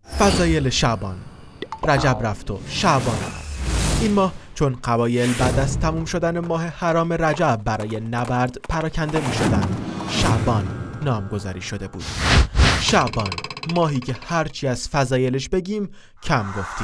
فضایل شعبان. رجب رفت و شعبان آمد. این ماه چون قبایل بعد از تموم شدن ماه حرام رجب برای نبرد پراکنده می شدن، شعبان نامگذاری شده بود. شعبان، ماهی که هرچی از فضایلش بگیم کم گفتیم.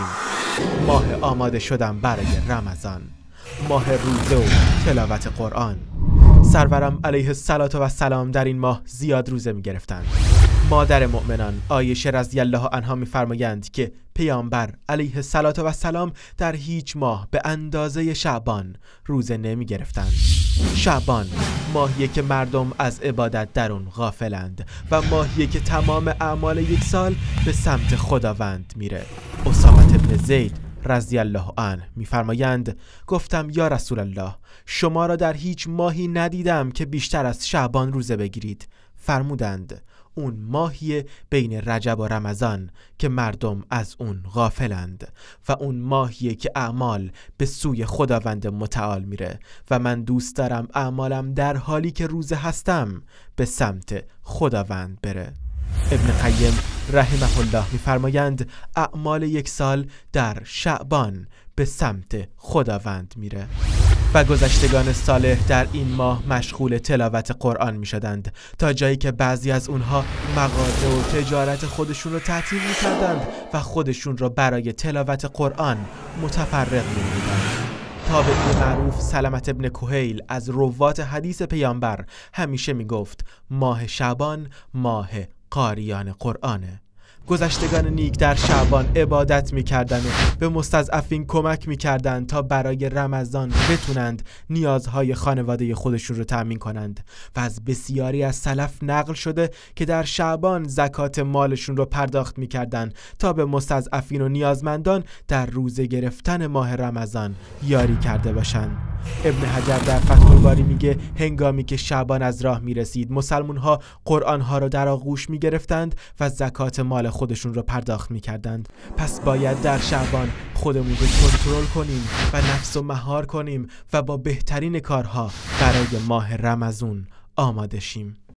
ماه آماده شدن برای رمضان، ماه روزه و تلاوت قرآن. سرورم علیه السلام در این ماه زیاد روزه می گرفتند. مادر مؤمنان عایشه رضی الله عنها می‌فرمایند که پیامبر علیه السلام در هیچ ماه به اندازه شعبان روزه نمی گرفتند. شعبان ماهیه که مردم از عبادت در اون غافلند و ماهیه که تمام اعمال یک سال به سمت خداوند میره. اسامه بن زید رضی الله عنه می‌فرمایند گفتم یا رسول الله، شما را در هیچ ماهی ندیدم که بیشتر از شعبان روزه بگیرید. فرمودند اون ماهی بین رجب و رمضان که مردم از اون غافلند و اون ماهیه که اعمال به سوی خداوند متعال میره و من دوست دارم اعمالم در حالی که روزه هستم به سمت خداوند بره. ابن قیم رحمه الله می‌فرمایند اعمال یک سال در شعبان به سمت خداوند میره. و گذشتگان صالح در این ماه مشغول تلاوت قرآن می شدند تا جایی که بعضی از اونها مغازه و تجارت خودشون رو تعطیل می کردند و خودشون رو برای تلاوت قرآن متفرغ می دیدند. تابعی معروف سلمة بن کهیل از روات حدیث پیامبر همیشه می گفت ماه شعبان ماه قاریان قرآنه. گذشتگان نیک در شعبان عبادت می‌کردند و به مستضعفین کمک می‌کردند تا برای رمضان بتونند نیازهای خانواده خودشون رو تأمین کنند و از بسیاری از سلف نقل شده که در شعبان زکات مالشون رو پرداخت می‌کردند تا به مستضعفین و نیازمندان در روزه گرفتن ماه رمضان یاری کرده باشند. ابن حجر در فتح الباری میگه هنگامی که شعبان از راه میرسید مسلمان‌ها قرآن‌ها رو در آغوش می‌گرفتند و زکات مال خودشون رو پرداخت می‌کردند. پس باید در شعبان خودمون رو کنترل کنیم و نفس رو مهار کنیم و با بهترین کارها برای ماه رمضان آماده شیم.